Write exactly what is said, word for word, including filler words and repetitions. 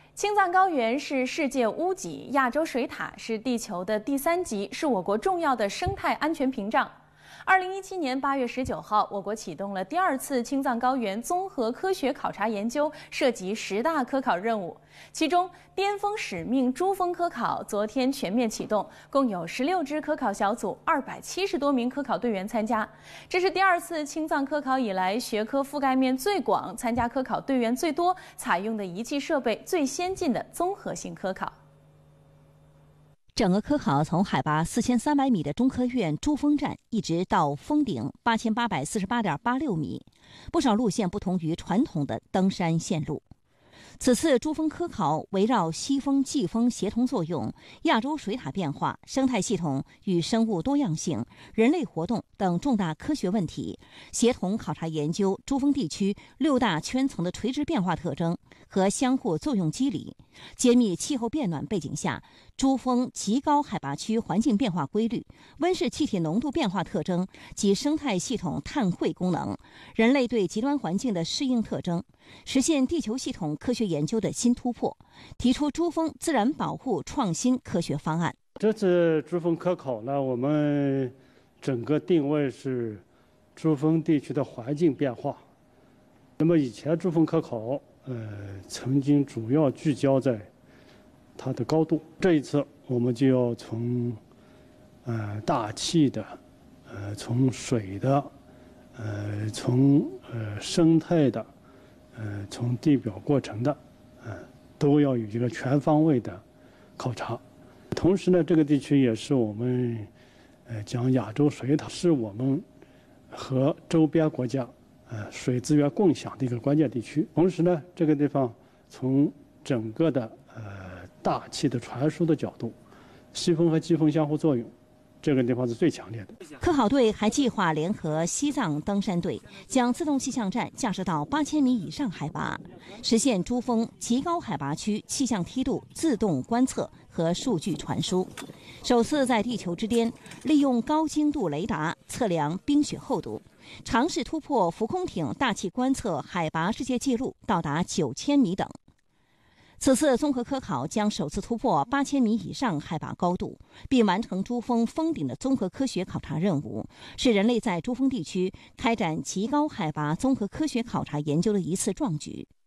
青藏高原是世界屋脊，亚洲水獭是地球的第三极，是我国重要的生态安全屏障。二零一七年八月十九号，我国启动了第二次青藏高原综合科学考察研究，涉及十大科考任务。其中，巅峰使命珠峰科考昨天全面启动，共有十六支科考小组，二百七十多名科考队员参加。这是第二次青藏科考以来学科覆盖面最广、参加科考队员最多、采用的仪器设备最先进的综合性科考。 整个科考从海拔四千三百米的中科院珠峰站一直到峰顶八千八百四十八点八六米，不少路线不同于传统的登山线路。此次珠峰科考围绕西风季风协同作用、亚洲水獭变化、生态系统与生物多样性、人类活动等重大科学问题，协同考察研究珠峰地区六大圈层的垂直变化特征和相互作用机理，揭秘气候变暖背景下珠峰极高海拔区环境变化规律、温室气体浓度变化特征及生态系统碳汇功能、人类对极端环境的适应特征，实现地球系统科学研究的新突破，提出珠峰自然保护创新科学方案。 这次珠峰科考呢，我们整个定位是珠峰地区的环境变化。那么以前珠峰科考，呃，曾经主要聚焦在它的高度。这一次我们就要从呃大气的，呃从水的，呃从呃生态的。呃，从地表过程的，呃，都要有一个全方位的考察。同时呢，这个地区也是我们，呃，讲亚洲水獭是我们和周边国家，呃，水资源共享的一个关键地区。同时呢，这个地方从整个的呃大气的传输的角度，西风和季风相互作用。这个地方是最强烈的。 科考队还计划联合西藏登山队，将自动气象站架设到八千米以上海拔，实现珠峰极高海拔区气象梯度自动观测和数据传输。首次在地球之巅利用高精度雷达测量冰雪厚度，尝试突破浮空艇大气观测海拔世界纪录，到达九千米等。此次综合科考将首次突破八千米以上海拔高度，并完成珠峰峰顶的综合科学考察任务，是人类在珠峰地区开展极高海拔综合科学考察研究的一次壮举。